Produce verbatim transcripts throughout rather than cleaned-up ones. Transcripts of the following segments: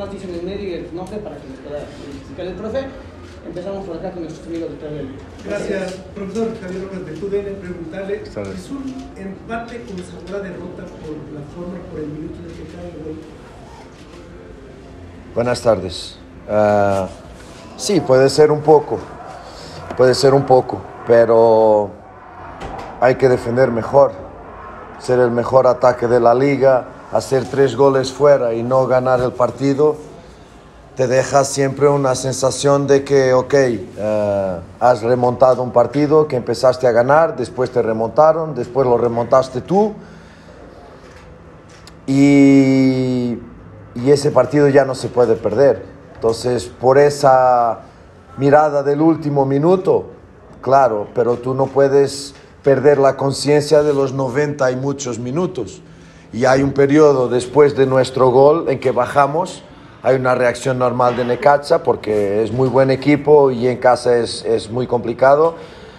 más dice en el medio y el nombre para que nos pueda explicar el profe. Empezamos por acá con nuestros amigos de T V L. Gracias, profesor Javier Rojas de T V L. Preguntarle, ¿es un empate con sabor a derrota por la forma, por el minuto en el que cae el gol? Buenas tardes. Uh, sí, puede ser un poco, puede ser un poco, pero hay que defender mejor, ser el mejor ataque de la liga, hacer tres goles fuera y no ganar el partido, te deja siempre una sensación de que, ok, uh, has remontado un partido que empezaste a ganar, después te remontaron, después lo remontaste tú, y, y ese partido ya no se puede perder. Entonces, por esa mirada del último minuto, claro, pero tú no puedes perder la conciencia de los noventa y muchos minutos. Y hay un periodo después de nuestro gol en que bajamos, hay una reacción normal de Necaxa porque es muy buen equipo y en casa es, es muy complicado.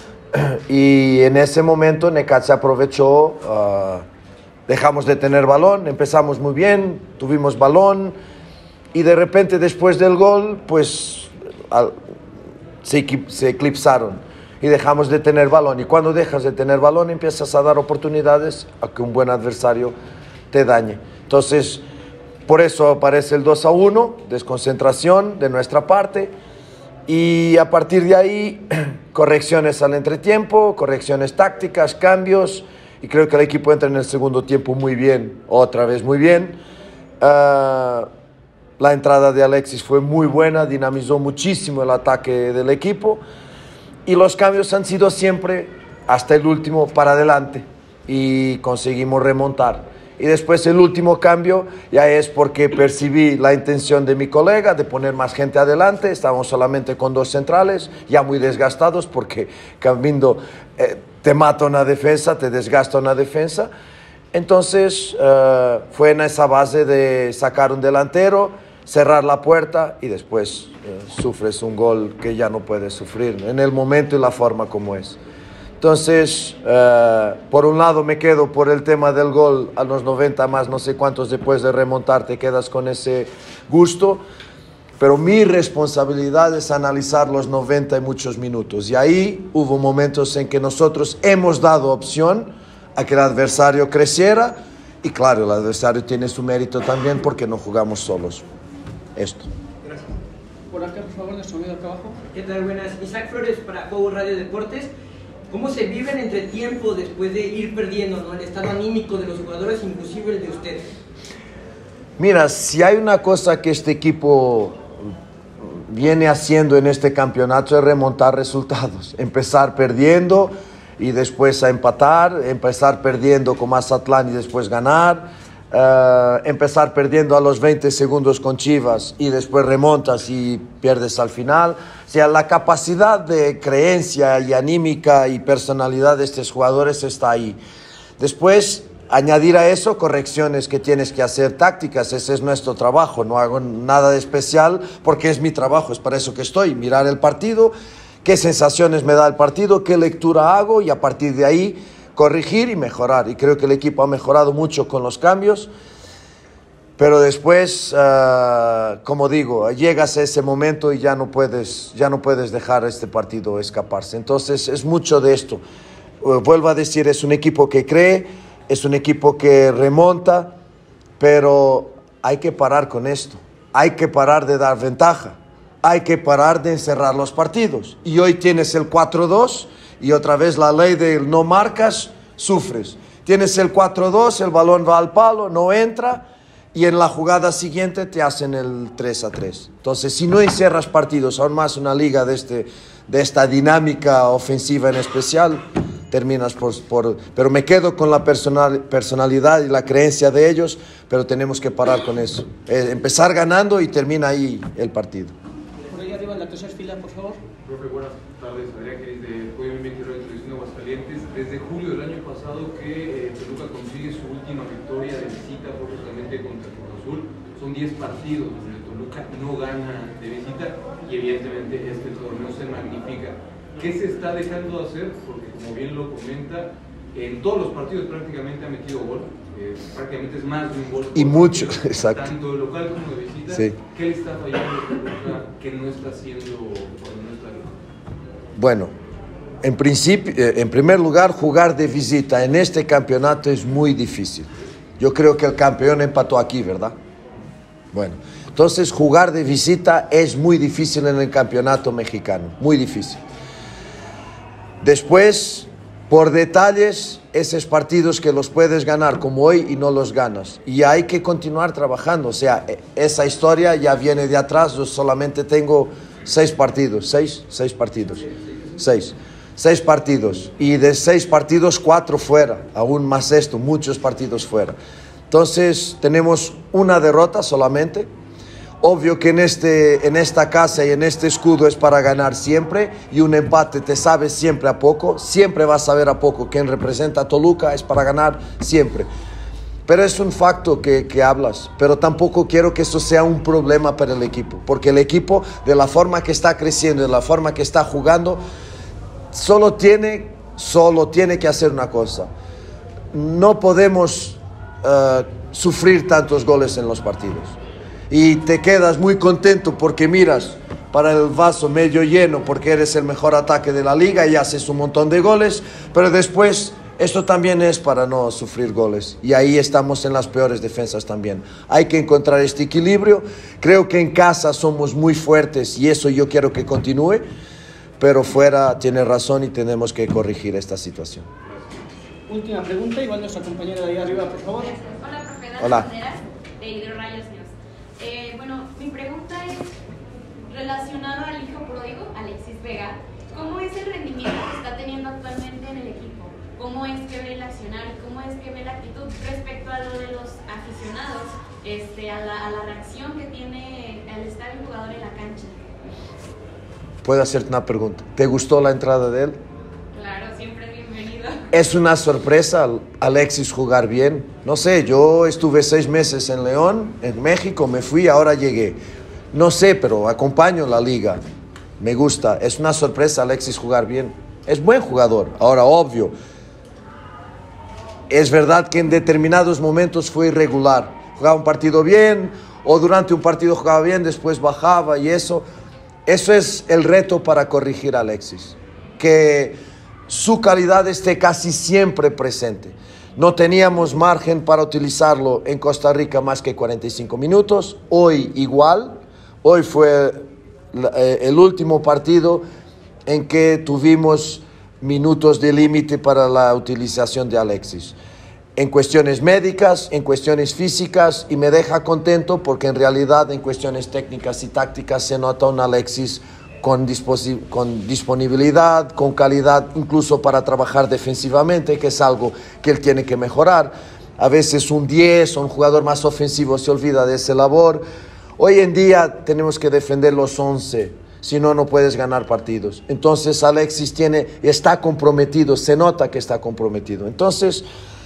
Y en ese momento Necaxa aprovechó, uh, dejamos de tener balón, empezamos muy bien, tuvimos balón y de repente después del gol pues al, se, se eclipsaron y dejamos de tener balón. Y cuando dejas de tener balón empiezas a dar oportunidades a que un buen adversario te dañe. Entonces, por eso aparece el dos a uno, desconcentración de nuestra parte, y a partir de ahí, correcciones al entretiempo, correcciones tácticas, cambios, y creo que el equipo entra en el segundo tiempo muy bien, otra vez muy bien. Uh, la entrada de Alexis fue muy buena, dinamizó muchísimo el ataque del equipo, y los cambios han sido siempre, hasta el último, para adelante, y conseguimos remontar. Y después el último cambio ya es porque percibí la intención de mi colega de poner más gente adelante. Estábamos solamente con dos centrales, ya muy desgastados porque cambiando eh, te mata una defensa, te desgasta una defensa. Entonces uh, fue en esa base de sacar un delantero, cerrar la puerta y después uh, sufres un gol que ya no puedes sufrir en el momento y la forma como es. Entonces, uh, por un lado me quedo por el tema del gol a los noventa más no sé cuántos después de remontar, te quedas con ese gusto, pero mi responsabilidad es analizar los noventa y muchos minutos. Y ahí hubo momentos en que nosotros hemos dado opción a que el adversario creciera, y claro, el adversario tiene su mérito también porque no jugamos solos. Esto. Gracias. Por acá, por favor, nuestro amigo acá abajo. ¿Qué tal? Buenas. Isaac Flores para Juego Radio Deportes. ¿Cómo se vive el entretiempo después de ir perdiendo, ¿no? El estado anímico de los jugadores, inclusive el de ustedes? Mira, si hay una cosa que este equipo viene haciendo en este campeonato es remontar resultados. Empezar perdiendo y después a empatar, empezar perdiendo con Mazatlán y después ganar. Uh, empezar perdiendo a los veinte segundos con Chivas y después remontas y pierdes al final. O sea, la capacidad de creencia y anímica y personalidad de estos jugadores está ahí. Después, añadir a eso correcciones que tienes que hacer tácticas. Ese es nuestro trabajo. No hago nada de especial porque es mi trabajo, es para eso que estoy. Mirar el partido, qué sensaciones me da el partido, qué lectura hago y a partir de ahí corregir y mejorar. Y creo que el equipo ha mejorado mucho con los cambios, pero después, uh, como digo, llegas a ese momento y ya no puedes, ya no puedes dejar este partido escaparse. Entonces es mucho de esto. Uh, vuelvo a decir, es un equipo que cree, es un equipo que remonta, pero hay que parar con esto. Hay que parar de dar ventaja. Hay que parar de encerrar los partidos. Y hoy tienes el cuatro dos y otra vez la ley de no marcas, sufres. Tienes el cuatro dos, el balón va al palo, no entra, y en la jugada siguiente te hacen el tres a tres. Entonces, si no encierras partidos, aún más una liga de, este, de esta dinámica ofensiva en especial, terminas por, por... Pero me quedo con la personal, personalidad y la creencia de ellos, pero tenemos que parar con eso. Eh, empezar ganando y termina ahí el partido. Por ahí arriba en la tercera fila, por favor. Profe, buenas tardes. Adrián Geris de Podium veintidós de Televisión de Aguascalientes. Desde julio del año pasado que eh, Toluca consigue su última victoria de visita, fue justamente contra Cruz Azul. Son diez partidos donde Toluca no gana de visita y evidentemente este torneo se magnifica. ¿Qué se está dejando de hacer? Porque como bien lo comenta, en todos los partidos prácticamente ha metido gol. eh, prácticamente es más de un gol. Y mucho, exacto. Tanto de local como de visita. Sí. ¿Qué le está fallando a Toluca que no está haciendo cuando no está bien? Bueno, en principio, en primer lugar, jugar de visita en este campeonato es muy difícil. Yo creo que el campeón empató aquí, ¿verdad? Bueno, entonces jugar de visita es muy difícil en el campeonato mexicano, muy difícil. Después, por detalles, esos partidos que los puedes ganar como hoy y no los ganas. Y hay que continuar trabajando. O sea, esa historia ya viene de atrás. Yo solamente tengo seis partidos. ¿Seis? Seis partidos. Seis. Seis partidos. Y de seis partidos, cuatro fuera. Aún más esto, muchos partidos fuera. Entonces, tenemos una derrota solamente. Obvio que en, este, en esta casa y en este escudo es para ganar siempre, y un empate te sabe siempre a poco, siempre vas a saber a poco. Quien representa a Toluca es para ganar siempre. Pero es un facto que, que hablas, pero tampoco quiero que eso sea un problema para el equipo, porque el equipo, de la forma que está creciendo, de la forma que está jugando, solo tiene, solo tiene que hacer una cosa: no podemos uh, sufrir tantos goles en los partidos. Y te quedas muy contento porque miras para el vaso medio lleno porque eres el mejor ataque de la liga y haces un montón de goles, pero después esto también es para no sufrir goles, y ahí estamos en las peores defensas también. Hay que encontrar este equilibrio. Creo que en casa somos muy fuertes y eso yo quiero que continúe, pero fuera tiene razón y tenemos que corregir esta situación. Última pregunta, igual nuestra compañera de ahí arriba, por favor. Hola, profe. Dani Hola. Banderas, de Hidrorayos News. Eh, bueno, mi pregunta es relacionada al hijo pródigo, Alexis Vega. ¿Cómo es el rendimiento que está teniendo actualmente en el equipo? ¿Cómo es que ve el accionar y cómo es que ve la actitud respecto a lo de los aficionados, este, a, la, a la reacción que tiene al estar el jugador en la cancha? ¿Puedo hacerte una pregunta? ¿Te gustó la entrada de él? Claro, siempre es bienvenido. Es una sorpresa Alexis jugar bien. No sé, yo estuve seis meses en León, en México, me fui, ahora llegué. No sé, pero acompaño la liga. Me gusta. Es una sorpresa Alexis jugar bien. Es buen jugador. Ahora, obvio, es verdad que en determinados momentos fue irregular. Jugaba un partido bien, o durante un partido jugaba bien, después bajaba y eso. Eso es el reto para corregir a Alexis. Que su calidad esté casi siempre presente. No teníamos margen para utilizarlo en Costa Rica más que cuarenta y cinco minutos. Hoy igual. Hoy fue el último partido en que tuvimos minutos de límite para la utilización de Alexis. En cuestiones médicas, en cuestiones físicas, y me deja contento porque en realidad en cuestiones técnicas y tácticas se nota un Alexis con, con disponibilidad, con calidad, incluso para trabajar defensivamente, que es algo que él tiene que mejorar. A veces un diez o un jugador más ofensivo se olvida de esa labor. Hoy en día tenemos que defender los once, si no, no puedes ganar partidos. Entonces Alexis tiene, está comprometido, se nota que está comprometido. Entonces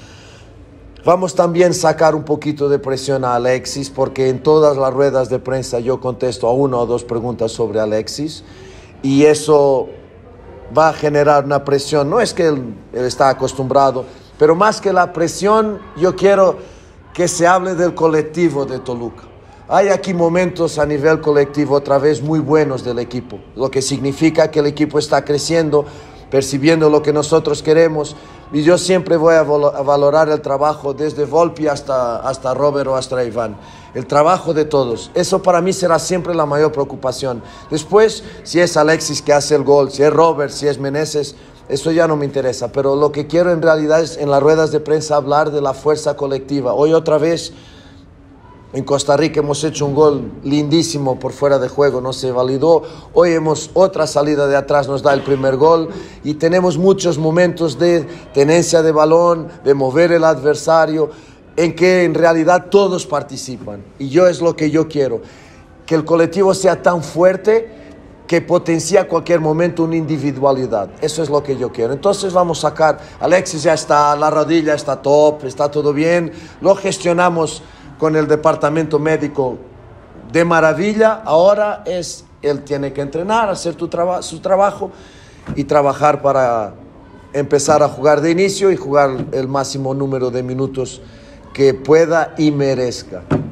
vamos también a sacar un poquito de presión a Alexis, porque en todas las ruedas de prensa yo contesto a una o dos preguntas sobre Alexis, y eso va a generar una presión. No es que él, él está acostumbrado, pero más que la presión, yo quiero que se hable del colectivo de Toluca. Hay aquí momentos a nivel colectivo otra vez muy buenos del equipo, lo que significa que el equipo está creciendo, percibiendo lo que nosotros queremos, y yo siempre voy a, a valorar el trabajo desde Volpi hasta, hasta Robert o hasta Iván, el trabajo de todos. Eso para mí será siempre la mayor preocupación. Después, si es Alexis que hace el gol, si es Robert, si es Meneses, eso ya no me interesa, pero lo que quiero en realidad es en las ruedas de prensa hablar de la fuerza colectiva. Hoy otra vez en Costa Rica hemos hecho un gol lindísimo por fuera de juego, no se validó. Hoy hemos otra salida de atrás, nos da el primer gol, y tenemos muchos momentos de tenencia de balón, de mover el adversario, en que en realidad todos participan. Y yo es lo que yo quiero, que el colectivo sea tan fuerte que potencia a cualquier momento una individualidad. Eso es lo que yo quiero. Entonces vamos a sacar, Alexis ya está, la rodilla está top, está todo bien, lo gestionamos con el departamento médico de maravilla. Ahora es, él tiene que entrenar, hacer tu traba, su trabajo y trabajar para empezar a jugar de inicio y jugar el máximo número de minutos que pueda y merezca.